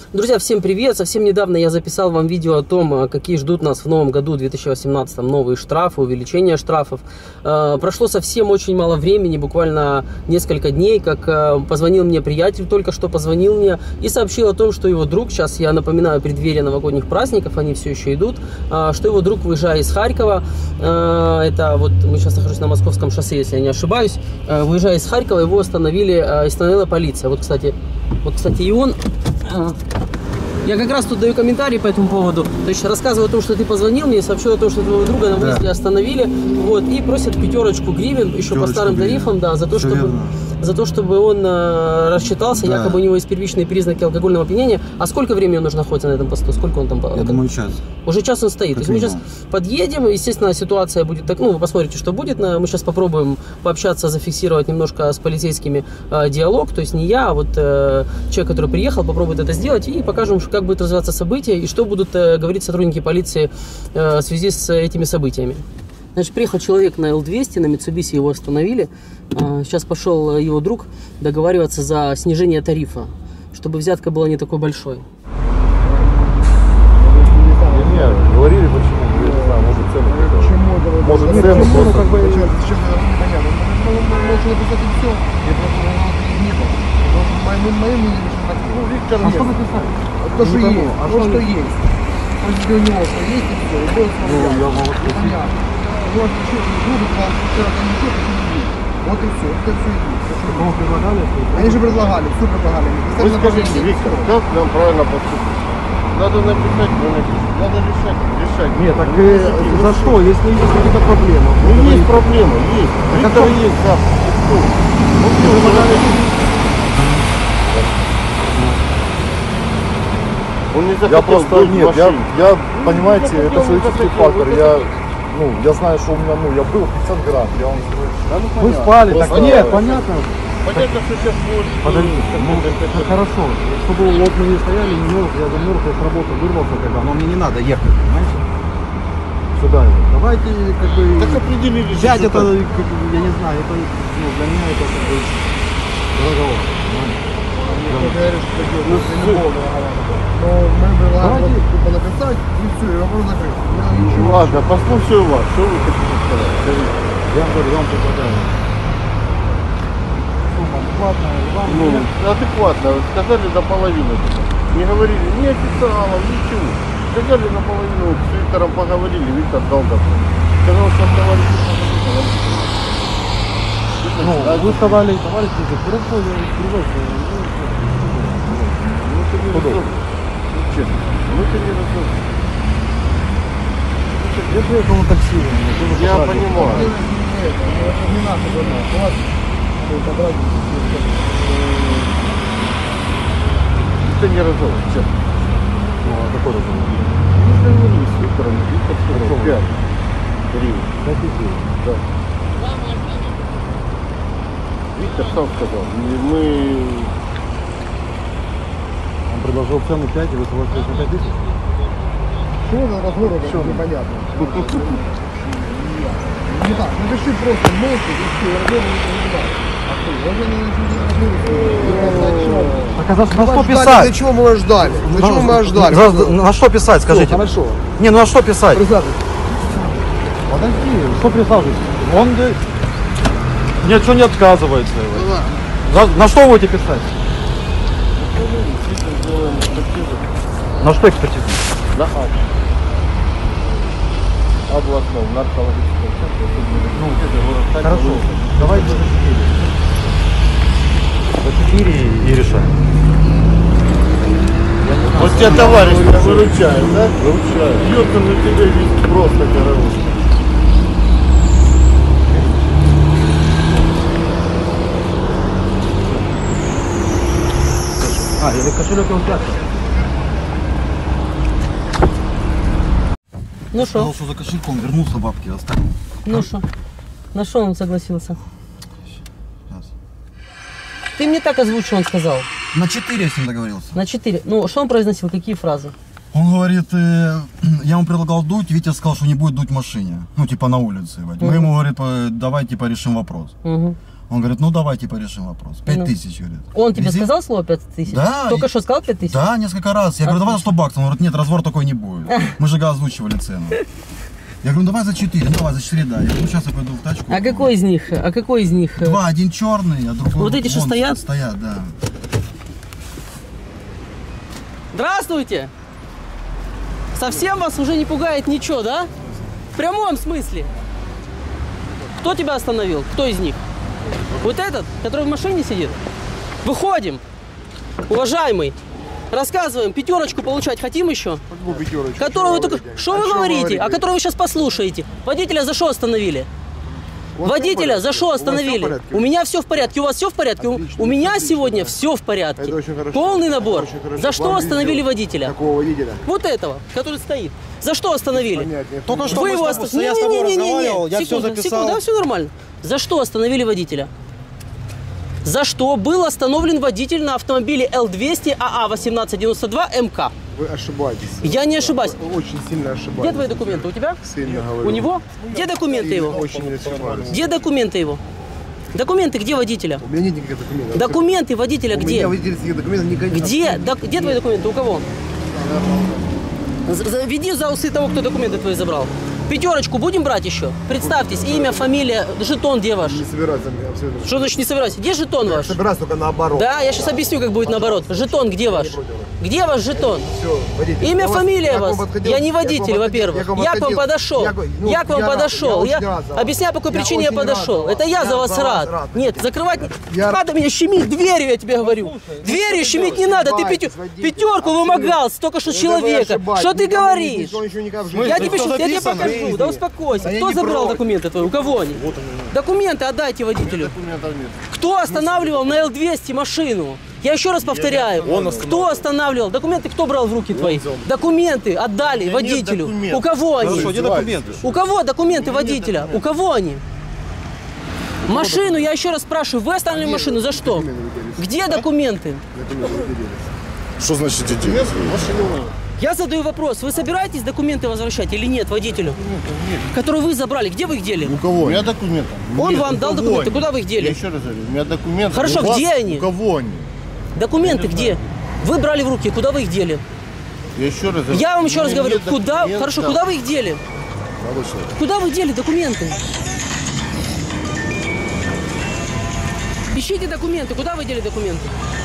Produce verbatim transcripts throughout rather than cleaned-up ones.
Друзья, всем привет! Совсем недавно я записал вам видео о том, какие ждут нас в новом году, две тысячи восемнадцатом, новые штрафы, увеличение штрафов. Прошло совсем очень мало времени, буквально несколько дней, как позвонил мне приятель, только что позвонил мне и сообщил о том, что его друг, сейчас я напоминаю, преддверие новогодних праздников, они все еще идут, что его друг, выезжая из Харькова, это вот мы сейчас нахожусь на Московском шоссе, если я не ошибаюсь, выезжая из Харькова, его остановили, остановила полиция. Вот, кстати, вот, кстати, и он... Я как раз тут даю комментарий по этому поводу. То есть рассказываю о том, что ты позвонил мне, сообщил о том, что твоего друга на выезде да. остановили. Вот, и просят пятерочку гривен, еще пятерочку по старым гривен. тарифам, да, за то, чтобы, за то, чтобы он э, рассчитался. Да. Якобы у него есть первичные признаки алкогольного опьянения. А сколько времени он нужно находиться на этом посту? Сколько он там? Я думаю, час. Уже час он стоит. Как То есть мы сейчас подъедем, естественно, ситуация будет так, ну, вы посмотрите, что будет. Мы сейчас попробуем пообщаться, зафиксировать немножко с полицейскими э, диалог. То есть не я, а вот э, человек, который приехал, попробует это сделать и покажем, как будут развиваться события и что будут э, говорить сотрудники полиции э, в связи с этими событиями. Значит, приехал человек на эл двести, на Mitsubishi, его остановили. Э, сейчас пошел его друг договариваться за снижение тарифа, чтобы взятка была не такой большой. Нет, говорили почему, может цену. Почему? Может цену просто. Как бы, зачем это непонятно. Можно написать и все. Я просто не был. Моим мнением, ну, Виктор, а что написать? То, что есть, а то, что есть. Если у него что есть, и все, и будет смотреть. Ну, я могу спросить. Вот, еще не будут, вам вчера там ничего, почему не есть. Вот и все, это все и есть. Кому предлагали? Они же предлагали, все предлагали. Вы скажите, Виктор, как нам правильно поступить? Надо написать, но написать. Надо решать, решать. Нет, так и за что, если есть какие-то проблемы? Ну, есть проблемы, есть. Виктор есть, да. Вот предлагали. Он не захотел, я просто нет, я, я понимаете, не это человеческий фактор. Я, ну, я знаю, что у меня, ну, я был пятьдесят грамм, я вам скажу. Да, ну, мы спали, просто, так нет, понятно. Понятно, что сейчас может. Подожди, ну, это хорошо. Чтобы вот мы не стояли, не мерз, я замерз, я с работы вырвался когда, но мне не надо ехать, понимаете? Сюда его. Давайте как бы. Так определили. Взять это, как, я не знаю, это, ну, для меня это как бы дорогово. Но мы предлагаем вот, написать и все, и вопрос закрыт. Ну, ладно, послушаю вас, что вы хотите сказать? Я говорю, вам предлагаю. Сумма адекватная, вам ну, адекватно, сказали до половины. Не говорили ни официалов, ничего. Сказали наполовину, с Виктором поговорили, Виктор дал добро. Сказал, что товарищ ну, вы сказали, товарищ, хорошо, я открываю. Честно, ну ты не разговариваешь. Я приехал на такси. Я понимаю. Не надо, ты не разговариваешь, честно. Ну, а какой разговор? Мы же говорили с Виктором, Виктор сказал пять гривен. пять гривен? Да. Виктор сам сказал, мы... Он предложил цену пять, и вы согласились на пять тысяч? Что за разговор, это непонятно. Не так, напиши просто молча, и все, разговор не так на что писать? Для чего мы вас ждали? Для чего мы вас ждали? На что писать, скажите? Хорошо. Не, ну а что писать? Подожди, что присаживайся? Он ни от чего не отказывается. На что вы будете писать? На что экспертизу? На акт. Областном, наркологическом. Ну, это, хорошо. Давайте за четыре. За четыре и решаем. Вот тебя товарищ выручает, да? Выручает. Бьет он на тебя весь просто корову. А, или кошелек он пятый. Ну что? Сказал, что за кошельком вернулся, бабки оставил. Ну что? На что он согласился? Сейчас. Ты мне так озвучь, что он сказал. На четыре с ним договорился. На четыре. Ну, что он произносил? Какие фразы? Он говорит, э, я ему предлагал дуть, Витя сказал, что не будет дуть в машине. Ну, типа на улице. Угу. Мы ему, говорит, давай, типа, решим вопрос. Угу. Он говорит, ну давайте порешим вопрос. Пять Ну. тысяч, говорит. Он тебе Вези- сказал слово пять тысяч? Да. Только и- что сказал пять тысяч? Да, несколько раз. Я говорю, давай за сто баксов. Он говорит, нет, разбор такой не будет. Мы же озвучивали цену. Я говорю, ну давай за четыре, ну давай за четыре, да. Я говорю, ну сейчас я пойду в тачку. А какой из них? А какой из них? э, Два, один черный, а другой Вот эти, что вон стоят? Стоят, да. Здравствуйте! Совсем вас уже не пугает ничего, да? В прямом смысле. Кто тебя остановил? Кто из них? Вот этот, который в машине сидит? Выходим. Уважаемый, рассказываем, пятерочку получать хотим еще? Какую пятерочку? Которую вы только... говорите? Что А вы что говорите? А которую вы сейчас послушаете? Водителя за что остановили? У вас всё в Водителя порядке? за что У вас всё в остановили? порядке? У меня все в порядке, у вас все в порядке? У- Отлично, У меня отлично, сегодня да. все в порядке. Это очень хорошо. Полный набор. Очень хорошо. За что Вам остановили везет. водителя? Какого водителя? Вот этого, который стоит. За что остановили? Понятнее. Только что Вы мы его с тобой- остановили. я с тобой разговаривал, я всё секунду, записал. секунду, да, все нормально. За что остановили водителя? За что был остановлен водитель на автомобиле Л двести А А восемнадцать девяносто два М К? Вы ошибаетесь. Я не ошибаюсь. Вы очень сильно ошибаетесь. Где твои документы? У тебя? Сильно говорю. У него? Где документы его? Очень ошибаюсь. Где документы его? Документы где водителя? У меня нет никаких документов. Документы водителя У где? меня водительских документов никаких. Где? Док- Где твои документы? У кого? За- за- Веди за усы того, кто документы твои забрал. Пятерочку будем брать еще? Представьтесь, имя, фамилия, жетон где ваш? Не собираюсь я абсолютно. Что значит не собираюсь? Где жетон ваш? Собираюсь только наоборот. Да, я сейчас объясню, как будет наоборот. Жетон где ваш? Где ваш жетон? Все, водитель. Имя, Я вас- фамилия я к вам вас. подходил- Я не я к вам водитель, подходил- во-первых. я к вам Я к вам подходил. подошел. Я говорю, ну, Я к вам я рад, подошел. я Я очень рад за вас. объясняю, по какой Я причине я очень рад подошел. за вас. Это я за Я вас за вас рад. рад, Нет, водитель. закрывать не Я- надо меня щемить дверью, я тебе говорю. Дверью щемить не надо. Ты ошибаетесь, пятю- водитель. пятерку вымогал только что с Это вы человека. ошибаетесь. Что ты Никому говоришь? никто ничего никак в Я жизни. тебе, что щас- я тебе записано? покажу. Да успокойся. Да я Кто не забрал против. документы твои? У кого они? Документы отдайте водителю. Документов нет. Кто останавливал на Л двести машину? Я еще раз повторяю. Кто останавливал? Документы кто брал в руки твои? Документы отдали водителю. У кого они? Хорошо, где документы? У кого документы водителя? У кого они? Машину, я еще раз спрашиваю, вы остановили машину за что? Где документы? Что значит иди? Я задаю вопрос, вы собираетесь документы возвращать или нет водителю? Которые вы забрали, где вы их дели? У кого? У меня документы. Он Нет, вам у дал кого документы, они? куда вы их дели? Я еще раз говорю, у меня документы. Хорошо, У вас- где они? У кого они? Документы где? Вы брали в руки, куда вы их дели? Я еще раз говорю. Я вам еще у раз меня говорю, нет куда, документов. хорошо, куда вы их дели? Молодой человек. Куда вы дели документы? Ищите документы, куда вы дели документы?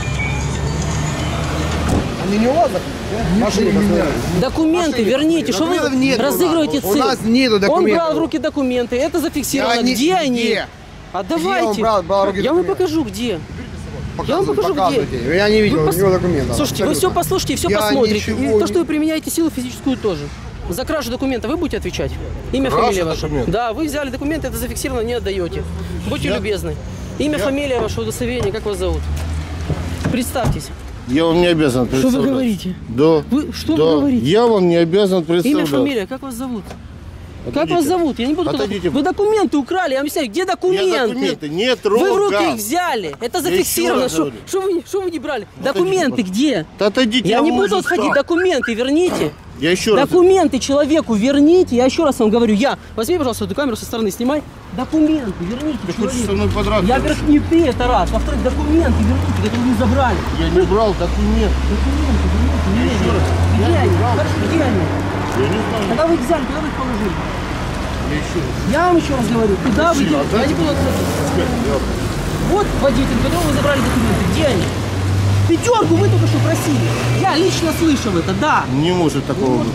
Они не у вас документы? Машины меня. Документы верните, что вы Документов нет у нас. разыгрываете У цирк? нас нету Он документов. брал в руки документы, это зафиксировано. Я не- Где они? где? Отдавайте. он брал- брал в руки Я вам документы? покажу, где. Я вам покажу, Показывайте. где. Я не видел Вы у пос- него документов. Слушайте, вы все Абсолютно. послушайте и все Я посмотрите. ничего И то, не- что вы применяете силу физическую тоже. За кражу документа вы будете отвечать? Имя, фамилия ваша? документы? Да, вы взяли документы, это зафиксировано, не отдаете. Будьте любезны. Имя, фамилия, ваше удостоверение, как вас зовут? Представьтесь. Я вам не обязан Что представлять. вы говорите? Да. Вы- что вы да. говорите? Я вам не обязан Имя, представлять. фамилия, как вас зовут? Как Отойдите. вас зовут? Я не буду. Отойдите. Вы документы украли, я вам объясняю, где У меня документы? документы не Вы в руки трогал. их взяли. Это еще зафиксировано. раз Что говорю. что вы, что вы не брали? Отойдите, Документы где? Да отойдите, Я не вам буду уже отходить. устал. Документы верните. Я еще раз. Документы человеку верните. Я еще раз вам говорю. Я. Возьми, пожалуйста, эту камеру со стороны, снимай. Документы верните Ты хочешь со человеку. мной подраться? Я, во-первых, не ты, это раз. Во-вторых, документы верните, которые вы забрали. Я не брал документ. Документы верните. немедленно. Где они? Хорошо, где они? Я не знаю. Когда вы их взяли, куда вы их положили? Я еще раз. Я вам еще раз говорю, куда вы Сильно делись? Я не буду отходить. Вот водитель, которого вы забрали документы. Где они? Пятерку вы только что просили. Я лично слышал это, да. Не может такого быть.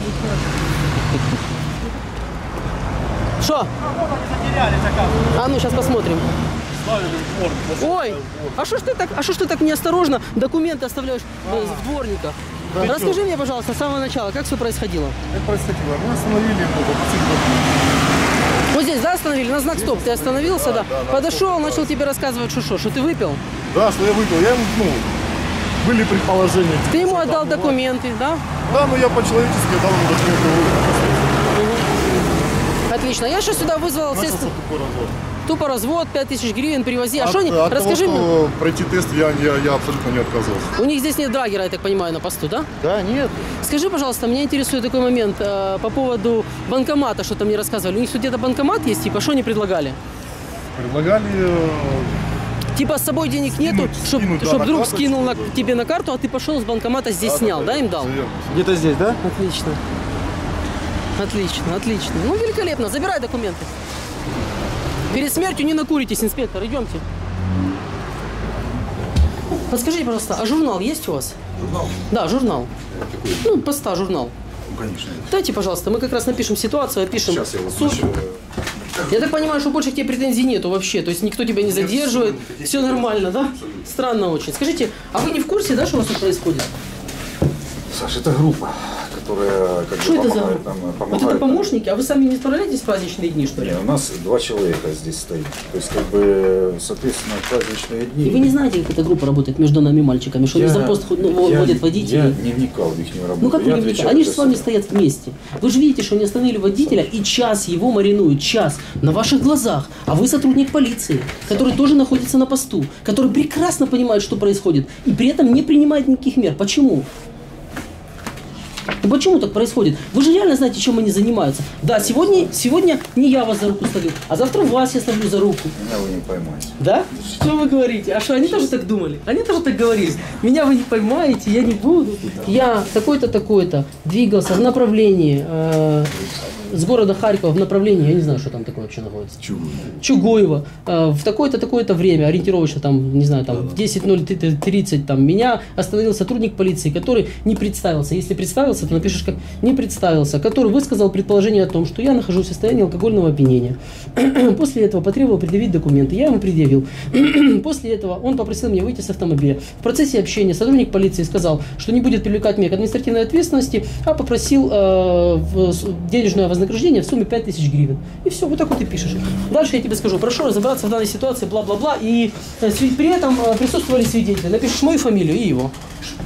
Что? А ну сейчас посмотрим. Ой, а что ж ты так, а что ж ты так неосторожно документы оставляешь э, в дворниках? Расскажи мне, пожалуйста, с самого начала, как все происходило? Как происходило? Мы остановили его, попросили. Вот здесь, да, остановили? На знак стоп. Ты остановился, да? Подошел, начал тебе рассказывать, что что, что ты выпил? Да, что я выпил. Я ему, ну, были предположения. Ты ему отдал документы, да? Да, но я по-человечески дал ему документы в руки. Отлично. Я сейчас сюда вызвал все... Начался тупой развод. Тупо развод, пять тысяч гривен, привози. А От- что они? от Расскажи того, мне. что пройти тест я, я, я абсолютно не отказывался. У них здесь нет драгера, я так понимаю, на посту, да? Да, нет. Скажи, пожалуйста, меня интересует такой момент э, по поводу банкомата, что-то мне рассказывали. У них тут где-то банкомат есть, типа, что они предлагали? Предлагали э, Типа с собой денег нету, чтобы скинуть, да, чтоб на друг карточку. скинул на, тебе на карту, а ты пошел с банкомата здесь снял, да, им дал? Где-то здесь, да? Отлично. Отлично, отлично. Ну, великолепно. Забирай документы. Перед смертью не накуритесь, инспектор. Идемте. Подскажите, пожалуйста, а журнал есть у вас? Журнал? Да, журнал. Ну, поста журнал. Ну, конечно. Дайте, пожалуйста, мы как раз напишем ситуацию, опишем. Сейчас я вот суд. начну. Я так понимаю, что больше к тебе претензий нету вообще, то есть никто тебя не задерживает, все нормально, да? Странно очень. Скажите, а вы не в курсе, да, что у вас тут происходит? Саша, это группа, которая как Что бы это за помогает группа? нам, Вот помогает это нам. помощники, а вы сами не справляетесь в праздничные дни, что ли? Не, у нас два человека здесь стоит. То есть, как бы, соответственно, праздничные дни. И вы не знаете, как эта группа работает между нами мальчиками, что они Я- за пост ну, я- водят Я водителей? не вникал в их работу. Ну как вы Я не вникаете? отвечаю Они за же с вами себя. стоят вместе. Вы же видите, что они остановили водителя и час его маринуют, час, на ваших глазах. А вы сотрудник полиции, который тоже находится на посту, который прекрасно понимает, что происходит, и при этом не принимает никаких мер. Почему? И почему так происходит? Вы же реально знаете, чем они занимаются. Да, сегодня, сегодня не я вас за руку ставлю, а завтра вас я ставлю за руку. Меня вы не поймаете. Да? Что вы говорите? А что, они тоже так думали? Они тоже так говорили. Меня вы не поймаете, я не буду. Я такой-то, такой-то двигался в направлении э, с города Харькова в направлении, я не знаю, что там такое вообще находится. Чего? Чугуева. Э, в такое-то, такое-то время, ориентировочно там, не знаю, там в десять ноль тридцать там меня остановил сотрудник полиции, который не представился. Если представился, то напишешь как не представился, который высказал предположение о том, что я нахожусь в состоянии алкогольного опьянения. После этого потребовал предъявить документы. Я ему предъявил. После этого он попросил меня выйти с автомобиля. В процессе общения сотрудник полиции сказал, что не будет привлекать меня к административной ответственности, а попросил э, в денежное вознаграждение в сумме пять тысяч гривен. И все, вот так вот ты пишешь. Дальше я тебе скажу, прошу разобраться в данной ситуации, бла-бла-бла. И э, при этом э, присутствовали свидетели. Напишешь мою фамилию и его.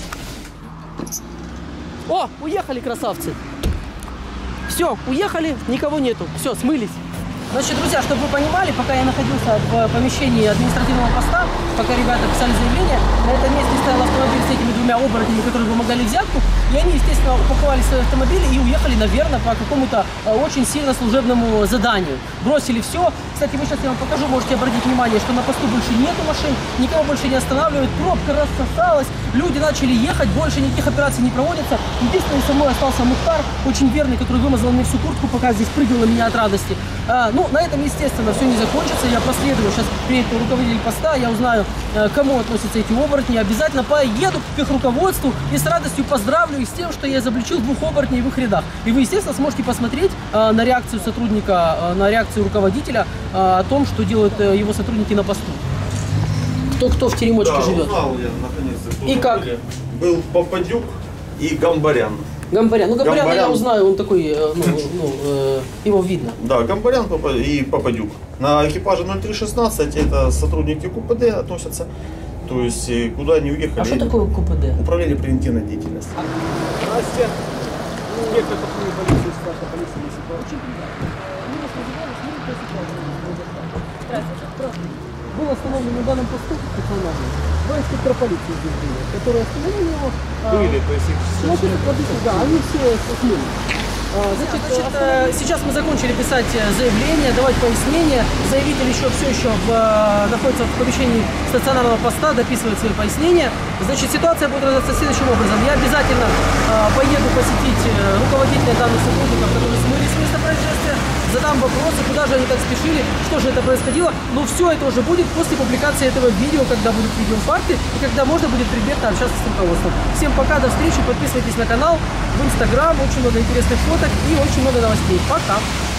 О, уехали, красавцы. Все, уехали, никого нету. Все, смылись. Значит, друзья, чтобы вы понимали, пока я находился в помещении административного поста, пока ребята писали заявление, на этом месте стоял автомобиль с этими двумя оборотнями, которые вымогали взятку, и они, естественно, упаковали свои автомобили и уехали, наверное, по какому-то э, очень сильно служебному заданию. Бросили все. Кстати, вы сейчас я вам покажу, можете обратить внимание, что на посту больше нету машин, никого больше не останавливают, пробка рассосалась, люди начали ехать, больше никаких операций не проводятся. Единственный со мной остался Мухтар, очень верный, который вымазал мне всю куртку, пока здесь прыгал на меня от радости. А, ну, на этом, естественно, все не закончится. Я проследую, сейчас приедет руководитель поста, я узнаю, к кому относятся эти оборотни. Обязательно поеду к их руководству и с радостью поздравлю их с тем, что я изобличил двух оборотней в их рядах. И вы, естественно, сможете посмотреть а, на реакцию сотрудника, а, на реакцию руководителя а, о том, что делают а, его сотрудники на посту. Кто-кто в теремочке Да, живет. узнал я, наконец-то, кто И как? были. Был Попадюк и Гамбарян. Гамбарян. Ну, Гамбаряна я Гамбарян. узнаю, он такой, э, ну, ну, э, его видно. Да, Гамбарян Попа- и Попадюк. На экипаже ноль три шестнадцать это сотрудники КУПД относятся. То есть э, куда они уехали? А что такое КУПД? Управление превентивной деятельности. Настя, инспектор патрульной полиции, старшая полиция, если по очень Был остановлен на данном посту стационарный два инспектора полиции здесь были, которые остановили его. были, то есть их Ну, это продукты, да, они все смели. Значит, значит, э, сейчас мы закончили писать э, заявление, давать пояснения. Заявитель еще все еще в, э, находится в помещении стационарного поста, дописывает свои пояснения. Значит, ситуация будет развиваться следующим образом. Я обязательно э, поеду посетить э, руководителя данных сотрудников, которые смылись с места происшествия, задам вопросы, куда же они так спешили, что же это происходило. Но все это уже будет после публикации этого видео, когда будут видеофакты и когда можно будет предметно общаться с руководством. Всем пока, до встречи, подписывайтесь на канал, в Инстаграм, очень много интересных фоток и очень много новостей. Пока!